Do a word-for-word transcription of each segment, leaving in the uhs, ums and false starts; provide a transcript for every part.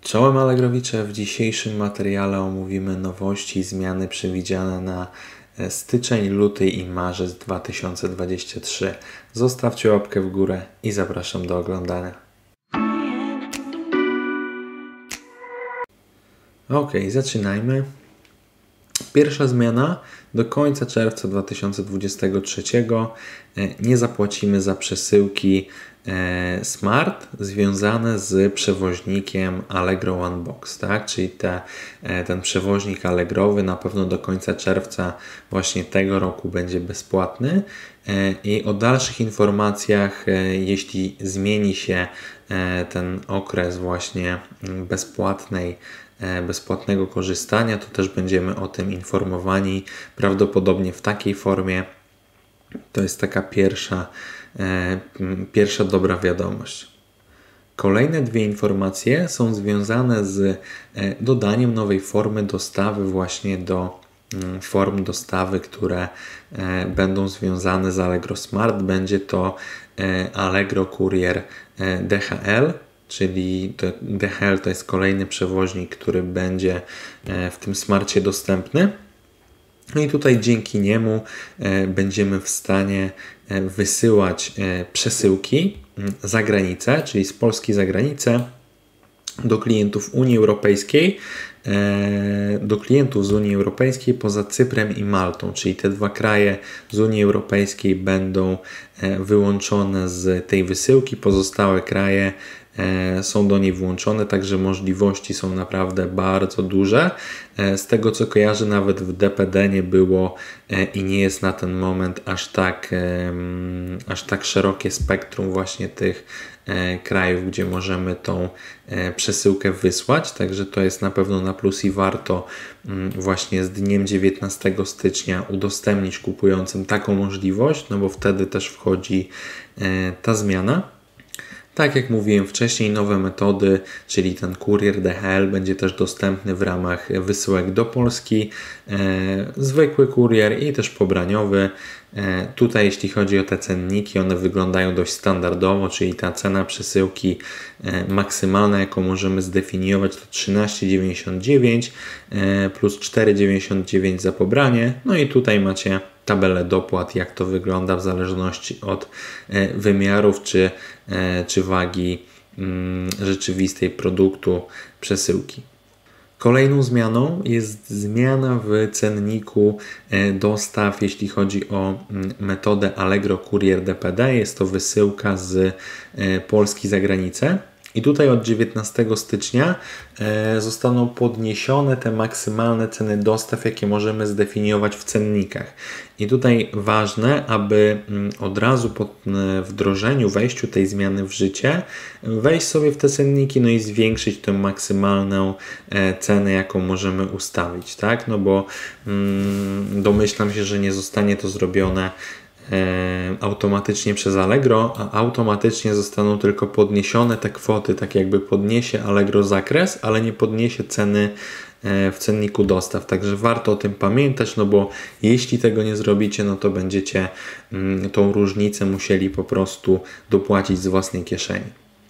Czołem Allegrowicze, w dzisiejszym materiale omówimy nowości i zmiany przewidziane na styczeń, luty i marzec dwa tysiące dwudziesty trzeci. Zostawcie łapkę w górę i zapraszam do oglądania. Ok, zaczynajmy. Pierwsza zmiana. Do końca czerwca dwa tysiące dwudziestego trzeciego nie zapłacimy za przesyłki Smart związane z przewoźnikiem Allegro One Box, tak? Czyli te, ten przewoźnik Allegrowy na pewno do końca czerwca właśnie tego roku będzie bezpłatny i o dalszych informacjach, jeśli zmieni się ten okres właśnie bezpłatnej bezpłatnego korzystania, to też będziemy o tym informowani, prawdopodobnie w takiej formie. To jest taka pierwsza, e, pierwsza dobra wiadomość. Kolejne dwie informacje są związane z e, dodaniem nowej formy dostawy właśnie do mm, form dostawy, które e, będą związane z Allegro Smart. Będzie to e, Allegro Courier e, D H L, czyli to D H L to jest kolejny przewoźnik, który będzie w tym smarcie dostępny. No i tutaj dzięki niemu będziemy w stanie wysyłać przesyłki za granicę, czyli z Polski za granicę do klientów Unii Europejskiej, do klientów z Unii Europejskiej poza Cyprem i Maltą, czyli te dwa kraje z Unii Europejskiej będą wyłączone z tej wysyłki, pozostałe kraje są do niej włączone, także możliwości są naprawdę bardzo duże. Z tego co kojarzę, nawet w D P D nie było i nie jest na ten moment aż tak, aż tak szerokie spektrum właśnie tych krajów, gdzie możemy tą przesyłkę wysłać, także to jest na pewno na plus i warto właśnie z dniem dziewiętnastego stycznia udostępnić kupującym taką możliwość, no bo wtedy też wchodzi ta zmiana. Tak jak mówiłem wcześniej, nowe metody, czyli ten kurier D H L będzie też dostępny w ramach wysyłek do Polski, e, zwykły kurier i też pobraniowy. E, tutaj jeśli chodzi o te cenniki, one wyglądają dość standardowo, czyli ta cena przesyłki e, maksymalna, jaką możemy zdefiniować, to trzynaście dziewięćdziesiąt dziewięć e, plus cztery dziewięćdziesiąt dziewięć za pobranie. No i tutaj macie tabelę dopłat, jak to wygląda w zależności od e, wymiarów czy, e, czy wagi mm, rzeczywistej produktu przesyłki. Kolejną zmianą jest zmiana w cenniku e, dostaw, jeśli chodzi o mm, metodę Allegro Courier D P D. Jest to wysyłka z e, Polski za granicę. I tutaj od dziewiętnastego stycznia e, zostaną podniesione te maksymalne ceny dostaw, jakie możemy zdefiniować w cennikach. I tutaj ważne, aby m, od razu po e, wdrożeniu, wejściu tej zmiany w życie, wejść sobie w te cenniki, no i zwiększyć tę maksymalną e, cenę, jaką możemy ustawić, tak? No bo mm, domyślam się, że nie zostanie to zrobione automatycznie przez Allegro, a automatycznie zostaną tylko podniesione te kwoty, tak jakby podniesie Allegro zakres, ale nie podniesie ceny w cenniku dostaw. Także warto o tym pamiętać, no bo jeśli tego nie zrobicie, no to będziecie tą różnicę musieli po prostu dopłacić z własnej kieszeni.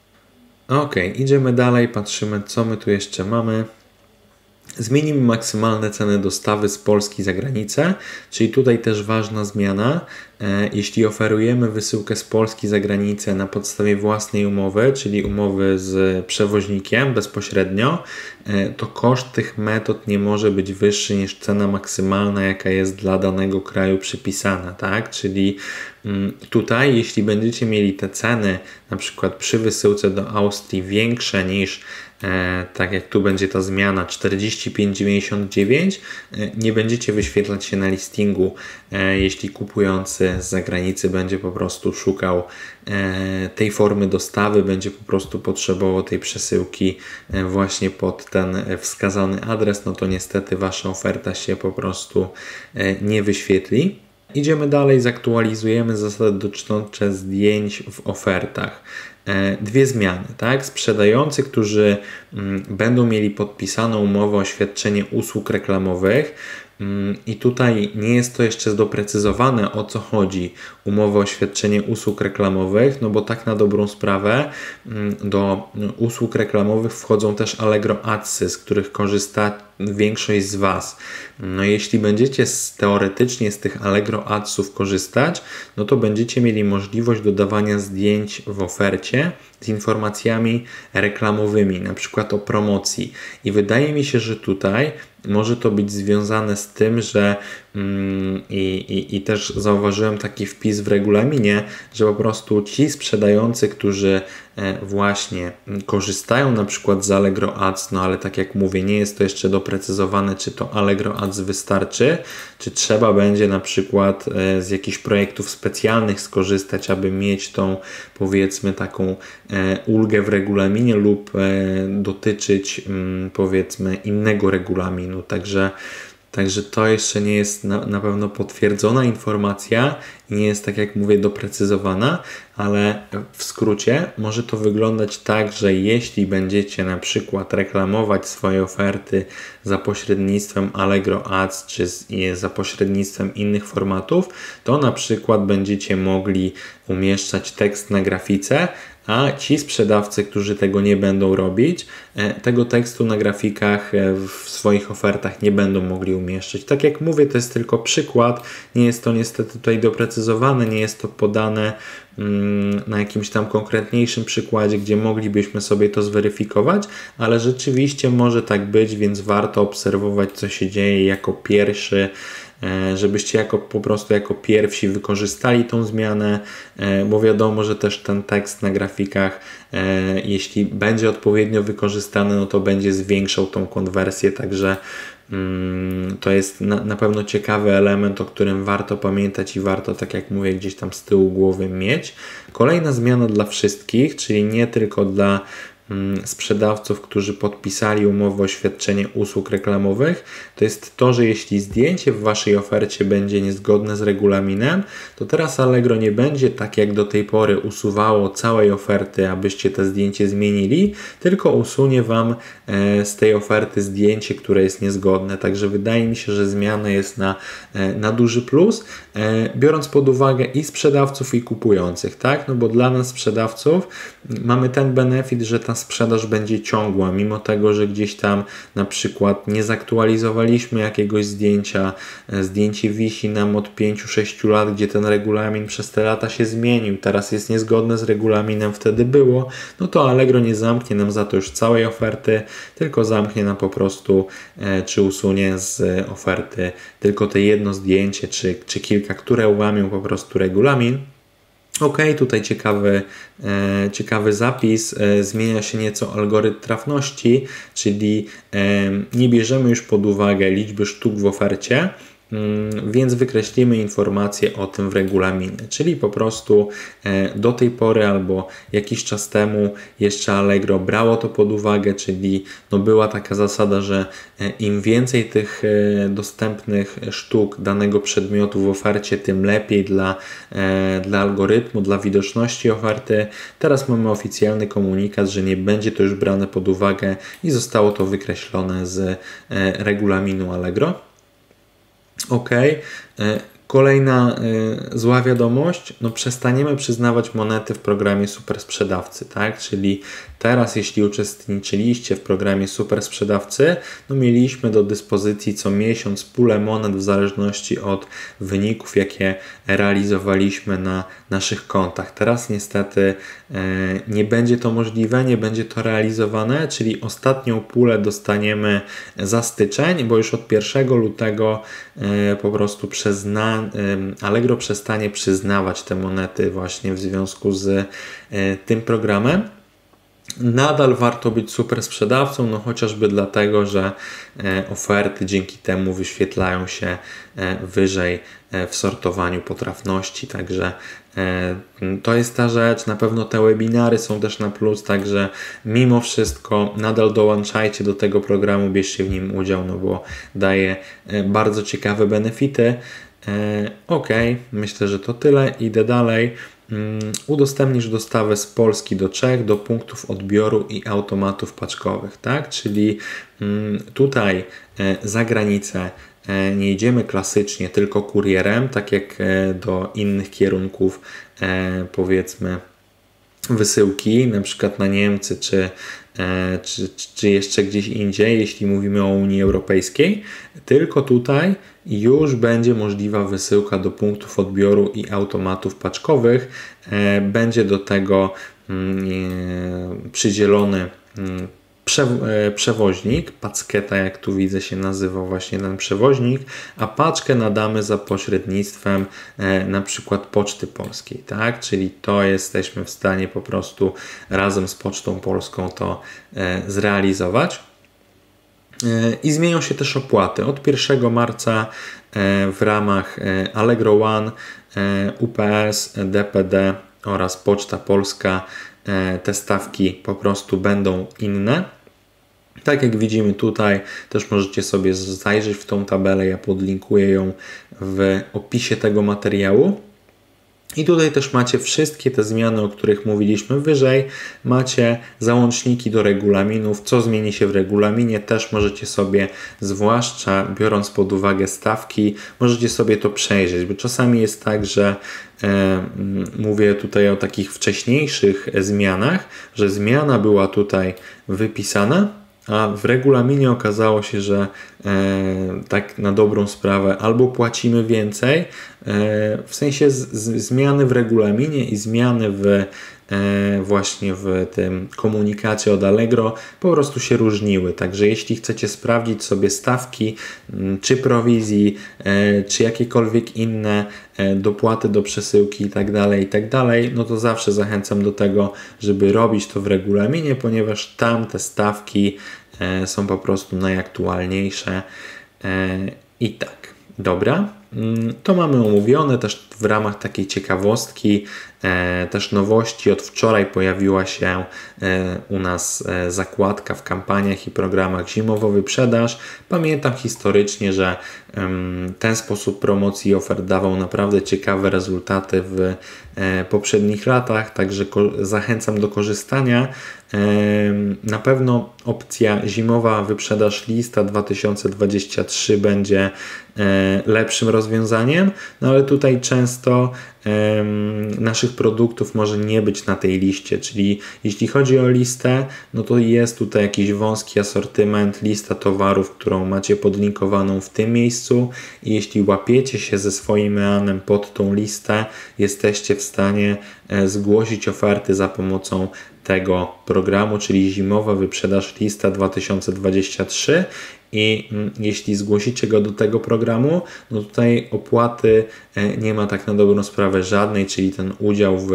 Ok, idziemy dalej, patrzymy co my tu jeszcze mamy. Zmienimy maksymalne ceny dostawy z Polski za granicę, czyli tutaj też ważna zmiana. Jeśli oferujemy wysyłkę z Polski za granicę na podstawie własnej umowy, czyli umowy z przewoźnikiem bezpośrednio, to koszt tych metod nie może być wyższy niż cena maksymalna, jaka jest dla danego kraju przypisana, tak? Czyli tutaj, jeśli będziecie mieli te ceny na przykład przy wysyłce do Austrii większe niż E, tak jak tu będzie ta zmiana czterdzieści pięć dziewięćdziesiąt dziewięć, e, nie będziecie wyświetlać się na listingu, e, jeśli kupujący z zagranicy będzie po prostu szukał e, tej formy dostawy, będzie po prostu potrzebował tej przesyłki e, właśnie pod ten wskazany adres, no to niestety wasza oferta się po prostu e, nie wyświetli. Idziemy dalej, zaktualizujemy zasady dotyczące zdjęć w ofertach. Dwie zmiany, tak? Sprzedający, którzy mm, będą mieli podpisaną umowę o świadczenie usług reklamowych, I tutaj nie jest to jeszcze doprecyzowane, o co chodzi umowa o świadczenie usług reklamowych, no bo tak na dobrą sprawę do usług reklamowych wchodzą też Allegro Adsy, z których korzysta większość z Was. No jeśli będziecie z, teoretycznie z tych Allegro Adsów korzystać, no to będziecie mieli możliwość dodawania zdjęć w ofercie z informacjami reklamowymi, na przykład o promocji. I wydaje mi się, że tutaj może to być związane z tym, że mm, i, i, i też zauważyłem taki wpis w regulaminie, że po prostu ci sprzedający, którzy e, właśnie korzystają na przykład z Allegro Ads, no ale tak jak mówię, nie jest to jeszcze doprecyzowane, czy to Allegro Ads wystarczy, czy trzeba będzie na przykład e, z jakichś projektów specjalnych skorzystać, aby mieć tą, powiedzmy, taką e, ulgę w regulaminie lub e, dotyczyć m, powiedzmy innego regulaminu. Także, także to jeszcze nie jest na, na pewno potwierdzona informacja i nie jest, tak jak mówię, doprecyzowana, ale w skrócie może to wyglądać tak, że jeśli będziecie na przykład reklamować swoje oferty za pośrednictwem Allegro Ads czy z, za pośrednictwem innych formatów, to na przykład będziecie mogli umieszczać tekst na grafice, a ci sprzedawcy, którzy tego nie będą robić, tego tekstu na grafikach w swoich ofertach nie będą mogli umieszczać. Tak jak mówię, to jest tylko przykład, nie jest to niestety tutaj doprecyzowane, nie jest to podane na jakimś tam konkretniejszym przykładzie, gdzie moglibyśmy sobie to zweryfikować, ale rzeczywiście może tak być, więc warto obserwować, co się dzieje jako pierwszy, żebyście jako, po prostu jako pierwsi wykorzystali tą zmianę, bo wiadomo, że też ten tekst na grafikach, jeśli będzie odpowiednio wykorzystany, no to będzie zwiększał tą konwersję, także to jest na, na pewno ciekawy element, o którym warto pamiętać i warto, tak jak mówię, gdzieś tam z tyłu głowy mieć. Kolejna zmiana dla wszystkich, czyli nie tylko dla sprzedawców, którzy podpisali umowę o świadczenie usług reklamowych, to jest to, że jeśli zdjęcie w Waszej ofercie będzie niezgodne z regulaminem, to teraz Allegro nie będzie tak jak do tej pory usuwało całej oferty, abyście to zdjęcie zmienili, tylko usunie Wam z tej oferty zdjęcie, które jest niezgodne. Także wydaje mi się, że zmiana jest na, na duży plus, biorąc pod uwagę i sprzedawców, i kupujących, tak? No bo dla nas sprzedawców mamy ten benefit, że ta sprzedaż będzie ciągła, mimo tego, że gdzieś tam na przykład nie zaktualizowaliśmy jakiegoś zdjęcia, zdjęcie wisi nam od pięciu sześciu lat, gdzie ten regulamin przez te lata się zmienił, teraz jest niezgodne z regulaminem, wtedy było, no to Allegro nie zamknie nam za to już całej oferty, tylko zamknie nam po prostu, e, czy usunie z oferty tylko te jedno zdjęcie, czy, czy kilka, które łamią po prostu regulamin. Ok, tutaj ciekawy, e, ciekawy zapis, e, zmienia się nieco algorytm trafności, czyli e, nie bierzemy już pod uwagę liczby sztuk w ofercie, więc wykreślimy informację o tym w regulaminie, czyli po prostu do tej pory albo jakiś czas temu jeszcze Allegro brało to pod uwagę, czyli no była taka zasada, że im więcej tych dostępnych sztuk danego przedmiotu w ofercie, tym lepiej dla, dla algorytmu, dla widoczności oferty. Teraz mamy oficjalny komunikat, że nie będzie to już brane pod uwagę i zostało to wykreślone z regulaminu Allegro. Ok, kolejna y, zła wiadomość, no przestaniemy przyznawać monety w programie Super Sprzedawcy, tak? Czyli teraz, jeśli uczestniczyliście w programie Super Sprzedawcy, no mieliśmy do dyspozycji co miesiąc pulę monet w zależności od wyników, jakie realizowaliśmy na naszych kontach. Teraz niestety y, nie będzie to możliwe, nie będzie to realizowane, czyli ostatnią pulę dostaniemy za styczeń, bo już od pierwszego lutego y, po prostu przezna Allegro przestanie przyznawać te monety właśnie w związku z tym programem. Nadal warto być super sprzedawcą, no chociażby dlatego, że oferty dzięki temu wyświetlają się wyżej w sortowaniu potrafności, także to jest ta rzecz. Na pewno te webinary są też na plus, także mimo wszystko nadal dołączajcie do tego programu, bierzcie w nim udział, no bo daje bardzo ciekawe benefity. Ok, myślę, że to tyle. Idę dalej. Udostępnisz dostawę z Polski do Czech do punktów odbioru i automatów paczkowych, tak? Czyli tutaj za granicę nie idziemy klasycznie tylko kurierem, tak jak do innych kierunków, powiedzmy, wysyłki, na przykład na Niemcy czy, czy, czy jeszcze gdzieś indziej, jeśli mówimy o Unii Europejskiej, tylko tutaj już będzie możliwa wysyłka do punktów odbioru i automatów paczkowych. Będzie do tego przydzielony przewoźnik, packeta, jak tu widzę się nazywa właśnie ten przewoźnik, a paczkę nadamy za pośrednictwem e, na przykład Poczty Polskiej, tak? Czyli to jesteśmy w stanie po prostu razem z Pocztą Polską to e, zrealizować. E, I zmienią się też opłaty. Od pierwszego marca e, w ramach e, Allegro One, e, U P S, D P D oraz Poczta Polska e, te stawki po prostu będą inne. Tak jak widzimy tutaj, też możecie sobie zajrzeć w tą tabelę, ja podlinkuję ją w opisie tego materiału. I tutaj też macie wszystkie te zmiany, o których mówiliśmy wyżej. Macie załączniki do regulaminów, co zmieni się w regulaminie. Też możecie sobie, zwłaszcza biorąc pod uwagę stawki, możecie sobie to przejrzeć, bo czasami jest tak, że e, mówię tutaj o takich wcześniejszych zmianach, że zmiana była tutaj wypisana, a w regulaminie okazało się, że e, tak na dobrą sprawę albo płacimy więcej, e, w sensie z, z, zmiany w regulaminie i zmiany w e, właśnie w tym komunikacie od Allegro po prostu się różniły. Także jeśli chcecie sprawdzić sobie stawki, czy prowizji, e, czy jakiekolwiek inne e, dopłaty do przesyłki i tak dalej, i tak dalej, no to zawsze zachęcam do tego, żeby robić to w regulaminie, ponieważ tam te stawki e, są po prostu najaktualniejsze. E, I tak, dobra. To mamy omówione też w ramach takiej ciekawostki, e, też nowości. Od wczoraj pojawiła się e, u nas e, zakładka w kampaniach i programach zimowa wyprzedaż. Pamiętam historycznie, że e, ten sposób promocji ofert dawał naprawdę ciekawe rezultaty w e, poprzednich latach, także zachęcam do korzystania. E, na pewno opcja zimowa wyprzedaż lista dwa tysiące dwadzieścia trzy będzie e, lepszym rozwiązaniem, no ale tutaj często um, naszych produktów może nie być na tej liście, czyli jeśli chodzi o listę, no to jest tutaj jakiś wąski asortyment, lista towarów, którą macie podlinkowaną w tym miejscu i jeśli łapiecie się ze swoim eanem pod tą listę, jesteście w stanie e, zgłosić oferty za pomocą tego programu, czyli zimowa wyprzedaż lista dwa tysiące dwadzieścia trzy. I jeśli zgłosicie go do tego programu, no tutaj opłaty nie ma tak na dobrą sprawę żadnej, czyli ten udział w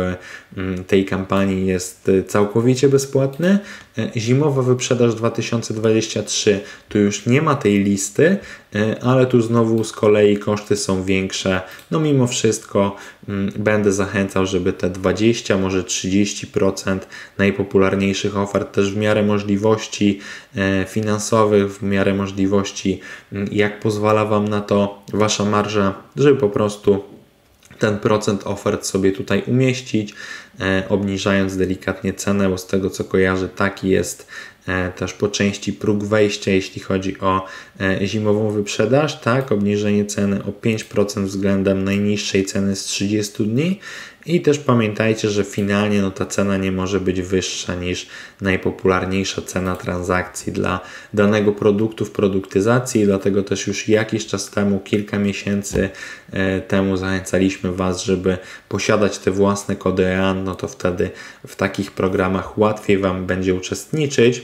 tej kampanii jest całkowicie bezpłatny. Zimowa wyprzedaż dwa tysiące dwadzieścia trzy, tu już nie ma tej listy, ale tu znowu z kolei koszty są większe. No mimo wszystko będę zachęcał, żeby te dwadzieścia, może trzydzieści procent najpopularniejszych ofert też w miarę możliwości finansowych, w miarę możliwości, jak pozwala Wam na to Wasza marża, żeby po prostu ten procent ofert sobie tutaj umieścić, e, obniżając delikatnie cenę, bo z tego co kojarzę, taki jest e, też po części próg wejścia, jeśli chodzi o e, zimową wyprzedaż, tak, obniżenie ceny o pięć procent względem najniższej ceny z trzydziestu dni. I też pamiętajcie, że finalnie no, ta cena nie może być wyższa niż najpopularniejsza cena transakcji dla danego produktu w produktyzacji, dlatego też już jakiś czas temu, kilka miesięcy e, temu zachęcaliśmy Was, żeby posiadać te własne kody ean, no to wtedy w takich programach łatwiej Wam będzie uczestniczyć.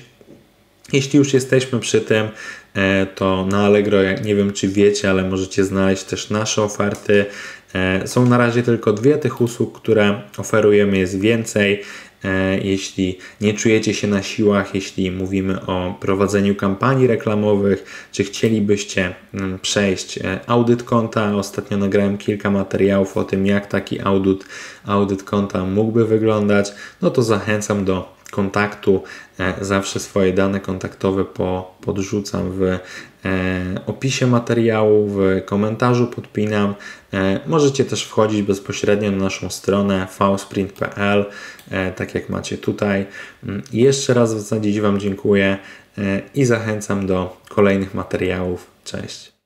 Jeśli już jesteśmy przy tym, to na Allegro, jak nie wiem czy wiecie, ale możecie znaleźć też nasze oferty. Są na razie tylko dwie tych usług, które oferujemy, jest więcej. Jeśli nie czujecie się na siłach, jeśli mówimy o prowadzeniu kampanii reklamowych, czy chcielibyście przejść audyt konta, ostatnio nagrałem kilka materiałów o tym, jak taki audyt, audyt konta mógłby wyglądać, no to zachęcam do kontaktu. Zawsze swoje dane kontaktowe po, podrzucam w e, opisie materiału, w komentarzu podpinam. E, możecie też wchodzić bezpośrednio na naszą stronę v sprint kropka p l, e, tak jak macie tutaj. I jeszcze raz w zasadzie Wam dziękuję e, i zachęcam do kolejnych materiałów. Cześć!